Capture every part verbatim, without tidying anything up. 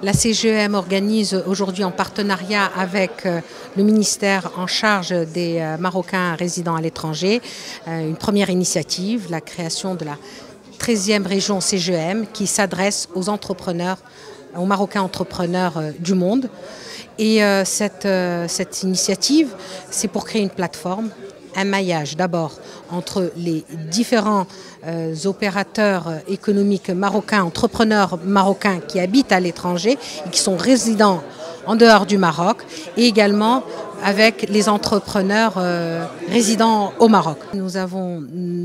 La C G E M organise aujourd'hui en partenariat avec le ministère en charge des Marocains résidant à l'étranger une première initiative, la création de la treizième région C G E M qui s'adresse aux entrepreneurs, aux Marocains entrepreneurs du monde. Et cette, cette initiative, c'est pour créer une plateforme, un maillage d'abord entre les différents euh, opérateurs économiques marocains, entrepreneurs marocains qui habitent à l'étranger et qui sont résidents en dehors du Maroc, et également avec les entrepreneurs euh, résidant au Maroc. Nous avons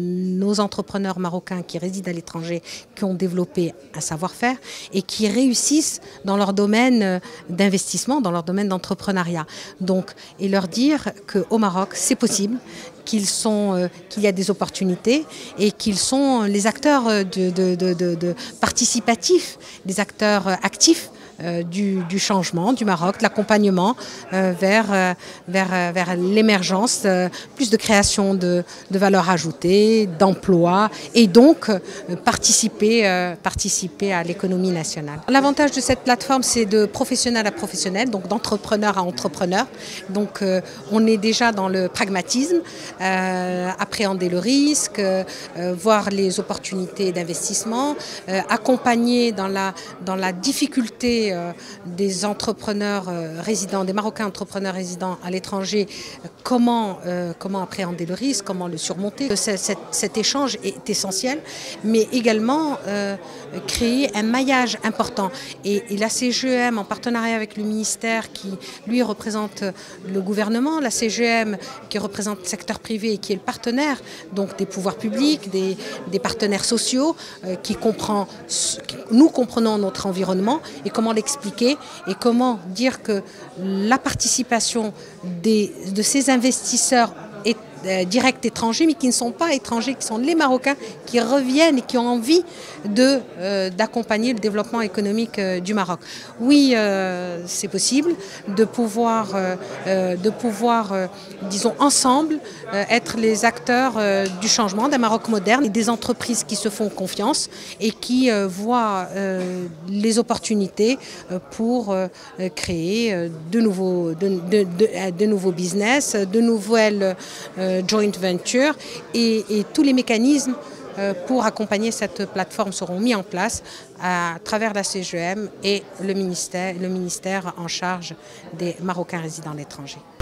nos entrepreneurs marocains qui résident à l'étranger, qui ont développé un savoir-faire et qui réussissent dans leur domaine d'investissement, dans leur domaine d'entrepreneuriat. Donc, et leur dire qu'au Maroc, c'est possible, qu'ils sont, euh, qu'il y a des opportunités et qu'ils sont les acteurs de, de, de, de, de participatifs, des acteurs actifs Euh, du, du changement du Maroc, de l'accompagnement euh, vers, euh, vers, euh, vers l'émergence, euh, plus de création de, de valeur ajoutée, d'emplois et donc euh, participer, euh, participer à l'économie nationale. L'avantage de cette plateforme, c'est de professionnel à professionnel, donc d'entrepreneur à entrepreneur. Donc euh, on est déjà dans le pragmatisme, euh, appréhender le risque, euh, voir les opportunités d'investissement, euh, accompagner dans la, dans la difficulté des entrepreneurs résidents, des Marocains entrepreneurs résidents à l'étranger, comment, euh, comment appréhender le risque, comment le surmonter. Cet, cet échange est essentiel, mais également euh, créer un maillage important. Et, et la C G E M, en partenariat avec le ministère qui, lui, représente le gouvernement, la C G E M qui représente le secteur privé et qui est le partenaire donc des pouvoirs publics, des, des partenaires sociaux, euh, qui comprend, nous comprenons notre environnement et comment l'expliquer et comment dire que la participation des, de ces investisseurs est, euh, directs étrangers, mais qui ne sont pas étrangers, qui sont les Marocains, qui reviennent et qui ont envie de, euh, d'accompagner le développement économique euh, du Maroc. Oui, euh, c'est possible de pouvoir, euh, de pouvoir euh, disons, ensemble, euh, être les acteurs euh, du changement d'un Maroc moderne et des entreprises qui se font confiance et qui euh, voient euh, les opportunités pour euh, créer euh, de, nouveaux, de, de, de, de nouveaux business, de nouvelles euh, joint ventures et, et tous les mécanismes pour accompagner cette plateforme seront mis en place à travers la C G E M et le ministère, le ministère en charge des Marocains résidant à l'étranger.